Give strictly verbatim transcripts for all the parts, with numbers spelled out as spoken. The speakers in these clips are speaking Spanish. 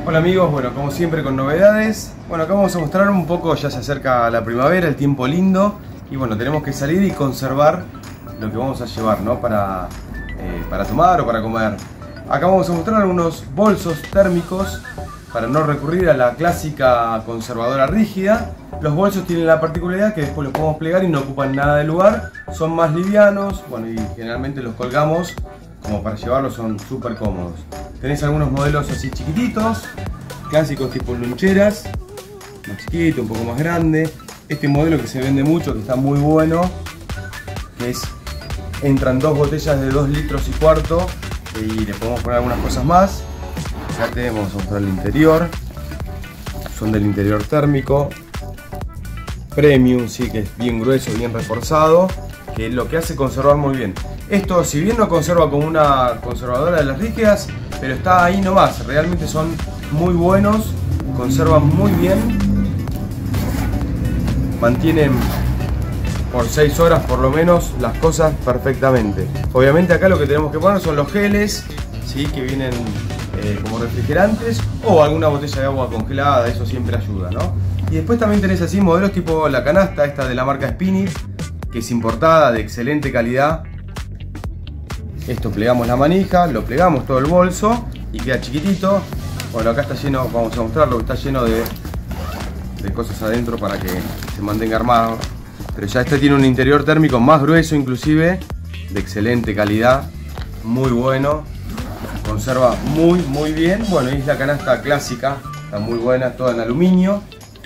Hola amigos, bueno, como siempre con novedades. Bueno, acá vamos a mostrar un poco, ya se acerca la primavera, el tiempo lindo. Y bueno, tenemos que salir y conservar lo que vamos a llevar, ¿no? Para, eh, para tomar o para comer. Acá vamos a mostrar unos bolsos térmicos para no recurrir a la clásica conservadora rígida. Los bolsos tienen la particularidad que después los podemos plegar y no ocupan nada de lugar. Son más livianos, bueno, y generalmente los colgamos como para llevarlos, son súper cómodos. Tenéis algunos modelos así chiquititos, clásicos tipo luncheras, más chiquito, un poco más grande. Este modelo que se vende mucho, que está muy bueno, que es, entran dos botellas de dos litros y cuarto y le podemos poner algunas cosas más. Acá tenemos, vamos a mostrar el interior, son del interior térmico, premium, sí, que es bien grueso, bien reforzado, que lo que hace conservar muy bien. Esto, si bien no conserva como una conservadora de las rígidas, pero está ahí nomás, realmente son muy buenos, conservan muy bien, mantienen por seis horas por lo menos las cosas perfectamente. Obviamente acá lo que tenemos que poner son los geles, ¿sí? Que vienen eh, como refrigerantes, o alguna botella de agua congelada, eso siempre ayuda, ¿no? Y después también tenés así modelos tipo la canasta, esta de la marca Spinit, que es importada, de excelente calidad. Esto plegamos la manija, lo plegamos todo el bolso y queda chiquitito. Bueno, acá está lleno, vamos a mostrarlo, está lleno de, de cosas adentro para que se mantenga armado. Pero ya este tiene un interior térmico más grueso inclusive, de excelente calidad, muy bueno, conserva muy muy bien. Bueno, y es la canasta clásica, está muy buena, toda en aluminio.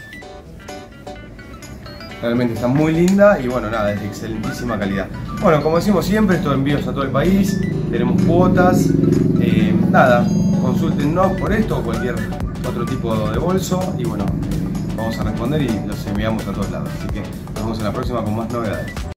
Realmente está muy linda y bueno, nada, es de excelentísima calidad. Bueno, como decimos siempre, estos envíos a todo el país, tenemos cuotas, eh, nada, consúltennos por esto o cualquier otro tipo de bolso y bueno, vamos a responder y los enviamos a todos lados. Así que nos vemos en la próxima con más novedades.